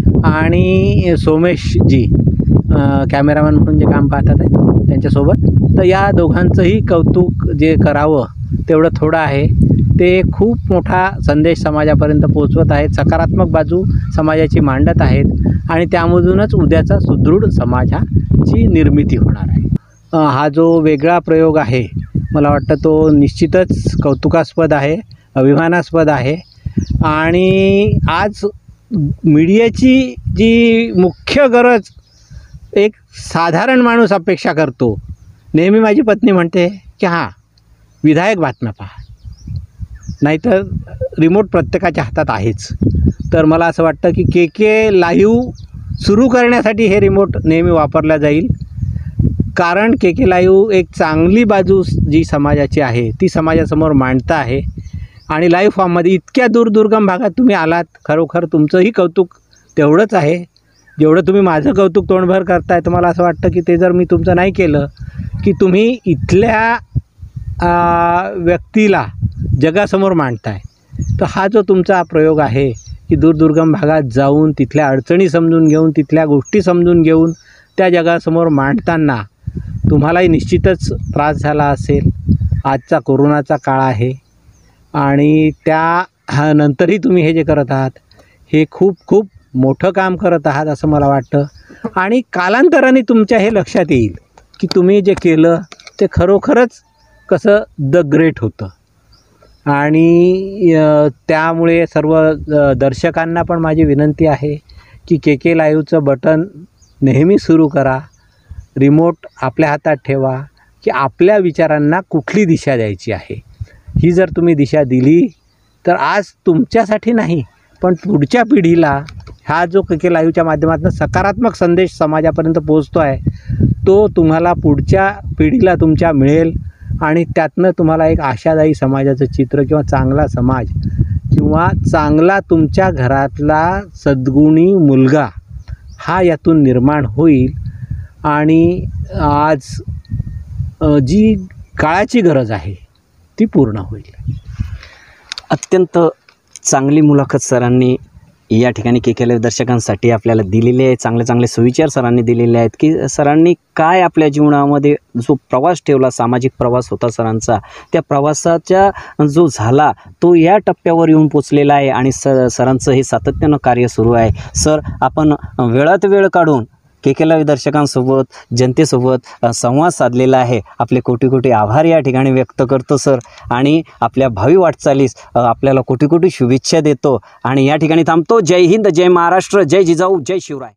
आणि सोमेशजी कॅमेरामॅन म्हणून जे काम पाहतात आहे त्यांच्यासोबत, तर या दोघांचंही कौतुक जे करावं तेवढं थोडं आहे. ते खूप मोठा संदेश समाजापर्यंत पोचवत आहेत, सकारात्मक बाजू समाजाची मांडत आहेत आणि त्यामधूनच उद्याचा सुदृढ समाजाची निर्मिती होणार आहे. हा जो वेगळा प्रयोग आहे, मला वाटतं तो निश्चितच कौतुकास्पद आहे, अभिमानास्पद आहे. आणि आज मीडियाची जी मुख्य गरज एक साधारण माणूस अपेक्षा करतो. नेहमी माझी पत्नी म्हणते की हां, विधायक बातम्या पहा, नाहीतर रिमोट प्रत्येकाच्या हातात आहेच. तर मला असं वाटतं की KK लाईव्ह सुरू करण्यासाठी हे रिमोट नेहमी वापरला जाईल, कारण KK लाईव्ह एक चांगली बाजू जी समाजाची आहे ती समाजासमोर मांडता आहे. आणि लाईव्ह फॉर्ममध्ये इतक्या दुर्गम भागात तुम्ही आलात, खरोखर तुमचंही कौतुक तेवढंच आहे जेवढं तुम्ही माझं कौतुक तोंडभर करताय. तर मला असं वाटतं की ते जर मी तुमचं नाही केलं की तुम्ही इथल्या व्यक्तीला जगासमोर मांडताय. तर हा जो तुमचा प्रयोग आहे की दुर्गम भागात जाऊन तिथल्या अडचणी समजून घेऊन, तिथल्या गोष्टी समजून घेऊन त्या जगासमोर मांडताना तुम्हालाही निश्चितच त्रास झाला असेल. आजचा कोरोनाचा काळ आहे आणि त्यानंतरही तुम्ही हे जे करत आहात हे खूप मोठं काम करत आहात असं मला वाटतं. आणि कालांतराने तुमच्या हे लक्षात येईल की तुम्ही जे केलं ते खरोखरच कसं द ग्रेट होतं. आणि त्यामुळे सर्व दर्शकांना पण माझी विनंती आहे की KK लाईव्हचं बटन नेहमी सुरू करा, रिमोट आपल्या हातात ठेवा की आपल्या विचारांना कुठली दिशा द्यायची आहे. ही जर तुम्ही दिशा दिली तर आज तुमच्यासाठी नाही पण पुढच्या पिढीला हा जो KK लाईव्हच्या माध्यमातून सकारात्मक संदेश समाजापर्यंत पोहोचतो आहे तो तुम्हाला पुढच्या पिढीला तुमच्या मिळेल आणि त्यातनं तुम्हाला एक आशादायी समाजाचं चित्र किंवा चांगला समाज किंवा चांगला तुमच्या घरातला सद्गुणी मुलगा हा यातून निर्माण होईल. आणि आज जी काळाची गरज आहे ती पूर्ण होईल. अत्यंत चांगली मुलाखत सरांनी या ठिकाणी KK लाईव्ह दर्शकांसाठी आपल्याला दिलेले आहे. चांगले सुविचार सरांनी दिलेले आहेत की सरांनी काय आपल्या जीवनामध्ये जो प्रवास ठेवला, सामाजिक प्रवास होता सरांचा, त्या प्रवासाचा जो झाला तो या टप्प्यावर येऊन पोचलेला आहे आणि सरांचं हे सातत्यानं कार्य सुरू आहे. सर, आपण वेळात वेळ काढून KK लाईव्ह दर्शकांसोबत, जनतेसोबत संवाद साधलेला आहे. आपले कोटी आभार या ठिकाणी व्यक्त करतो सर. आणि आपल्या भावी वाटचालीस आपल्याला कोटी शुभेच्छा देतो आणि या ठिकाणी थांबतो. जय हिंद, जय महाराष्ट्र, जय जिजाऊ, जय शिवराय.